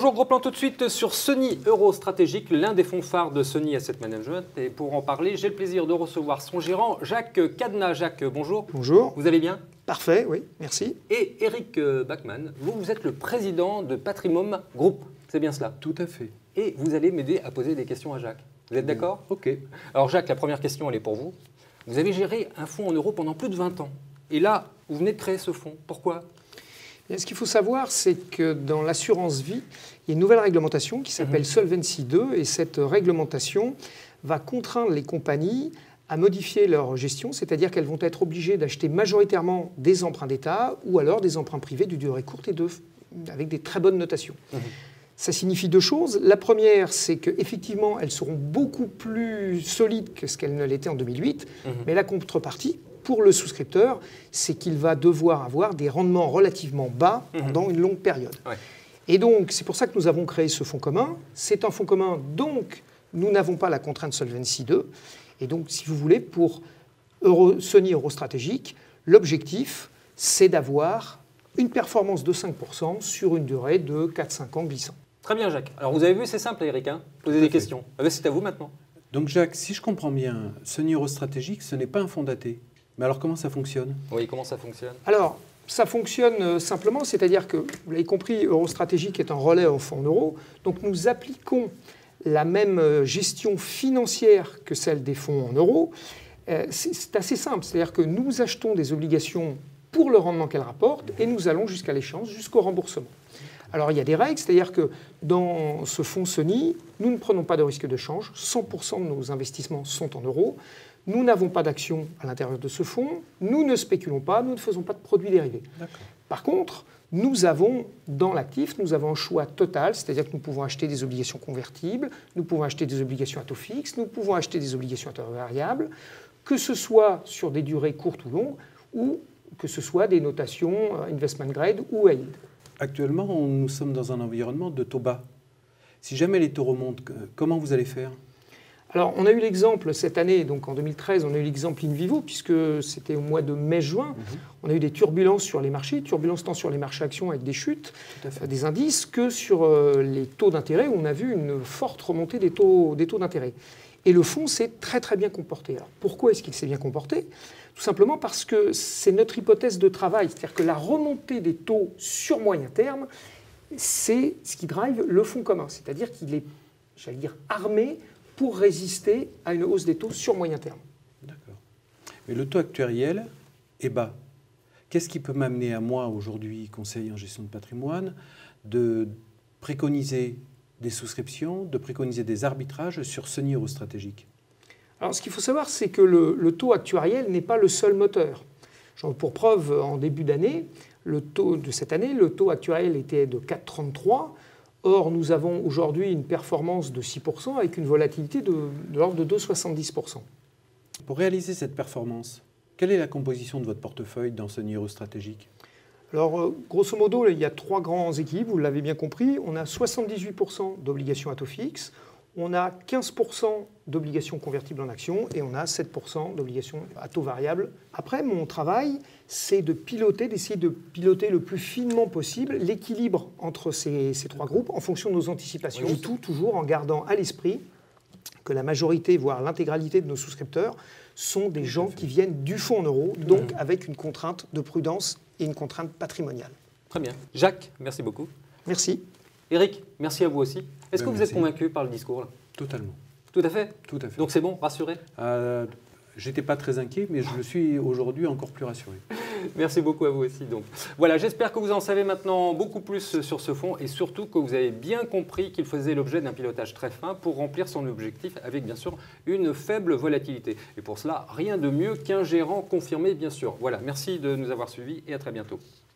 Bonjour, gros plan tout de suite sur Sony Euro Stratégique, l'un des fonds phares de Sony Asset Management. Et pour en parler, j'ai le plaisir de recevoir son gérant, Jacques Cadena. Jacques, bonjour. Bonjour. Vous allez bien? Parfait, oui, merci. Et Eric Bachmann, vous êtes le président de Patrimum Group, c'est bien cela? Tout à fait. Et vous allez m'aider à poser des questions à Jacques. Vous êtes d'accord? Ok. Alors Jacques, la première question, elle est pour vous. Vous avez géré un fonds en euros pendant plus de 20 ans. Et là, vous venez de créer ce fonds. Pourquoi? Ce qu'il faut savoir, c'est que dans l'assurance vie, il y a une nouvelle réglementation qui s'appelle Solvency II, et cette réglementation va contraindre les compagnies à modifier leur gestion, c'est-à-dire qu'elles vont être obligées d'acheter majoritairement des emprunts d'État ou alors des emprunts privés de durée courte et avec des très bonnes notations. Ça signifie deux choses. La première, c'est qu'effectivement, elles seront beaucoup plus solides que ce qu'elles ne l'étaient en 2008, mais la contrepartie, pour le souscripteur, c'est qu'il va devoir avoir des rendements relativement bas pendant une longue période. Ouais. Et donc, c'est pour ça que nous avons créé ce fonds commun. C'est un fonds commun, donc nous n'avons pas la contrainte Solvency II. Et donc, si vous voulez, pour Sony Euro Stratégique, l'objectif, c'est d'avoir une performance de 5% sur une durée de 4-5 ans glissant. Très bien, Jacques. Alors, vous avez vu, c'est simple, Eric, hein, poser des questions. Ah ben, c'est à vous maintenant. Donc Jacques, si je comprends bien, Sony Euro Stratégique, ce n'est pas un fonds daté. Mais alors comment ça fonctionne? Oui, comment ça fonctionne? Alors, ça fonctionne simplement, c'est-à-dire que, vous l'avez compris, Euro Stratégique est un relais au fonds en euros. Donc nous appliquons la même gestion financière que celle des fonds en euros. C'est assez simple, c'est-à-dire que nous achetons des obligations pour le rendement qu'elles rapportent et nous allons jusqu'à l'échéance, jusqu'au remboursement. Alors il y a des règles, c'est-à-dire que dans ce fonds Sony, nous ne prenons pas de risque de change, 100% de nos investissements sont en euros. Nous n'avons pas d'actions à l'intérieur de ce fonds, nous ne spéculons pas, nous ne faisons pas de produits dérivés. Par contre, nous avons dans l'actif, nous avons un choix total, c'est-à-dire que nous pouvons acheter des obligations convertibles, nous pouvons acheter des obligations à taux fixe, nous pouvons acheter des obligations à taux variable, que ce soit sur des durées courtes ou longues, ou que ce soit des notations investment grade ou high yield. Actuellement, nous sommes dans un environnement de taux bas. Si jamais les taux remontent, comment vous allez faire? Alors, on a eu l'exemple cette année, donc en 2013, on a eu l'exemple in vivo, puisque c'était au mois de mai-juin. On a eu des turbulences sur les marchés, turbulences tant sur les marchés actions avec des chutes, des indices, que sur les taux d'intérêt, où on a vu une forte remontée des taux d'intérêt. Et le fonds s'est très très bien comporté. Alors, pourquoi est-ce qu'il s'est bien comporté? Tout simplement parce que c'est notre hypothèse de travail, c'est-à-dire que la remontée des taux sur moyen terme, c'est ce qui drive le fonds commun, c'est-à-dire qu'il est, j'allais dire, armé pour résister à une hausse des taux sur moyen terme. D'accord. Mais le taux actuariel est bas. Qu'est-ce qui peut m'amener à moi, aujourd'hui, conseiller en gestion de patrimoine, de préconiser des souscriptions, de préconiser des arbitrages sur Sony Euro Stratégique? Alors, ce qu'il faut savoir, c'est que le taux actuariel n'est pas le seul moteur. Genre, pour preuve, en début d'année, le taux de cette année, le taux actuariel était de 4,33. Or, nous avons aujourd'hui une performance de 6% avec une volatilité de l'ordre de 2,70%. Pour réaliser cette performance, quelle est la composition de votre portefeuille dans Sony Euro Stratégique? Alors, grosso modo, il y a trois grands équilibres, vous l'avez bien compris. On a 78% d'obligations à taux fixe, on a 15% d'obligations convertibles en actions et on a 7% d'obligations à taux variable. Après, mon travail, c'est d'essayer de piloter le plus finement possible l'équilibre entre ces trois groupes en fonction de nos anticipations. Oui. Tout toujours en gardant à l'esprit que la majorité, voire l'intégralité de nos souscripteurs sont des gens qui viennent du fonds en euros, donc avec une contrainte de prudence et une contrainte patrimoniale. Très bien. Jacques, merci beaucoup. Merci. Eric, merci à vous aussi. Est-ce que vous êtes convaincu par le discours là? Totalement. Tout à fait? Tout à fait. Donc c'est bon, rassuré? J'étais pas très inquiet, mais je le suis aujourd'hui encore plus rassuré. Merci beaucoup à vous aussi. Donc, voilà, j'espère que vous en savez maintenant beaucoup plus sur ce fonds et surtout que vous avez bien compris qu'il faisait l'objet d'un pilotage très fin pour remplir son objectif avec bien sûr une faible volatilité. Et pour cela, rien de mieux qu'un gérant confirmé bien sûr. Voilà, merci de nous avoir suivis et à très bientôt.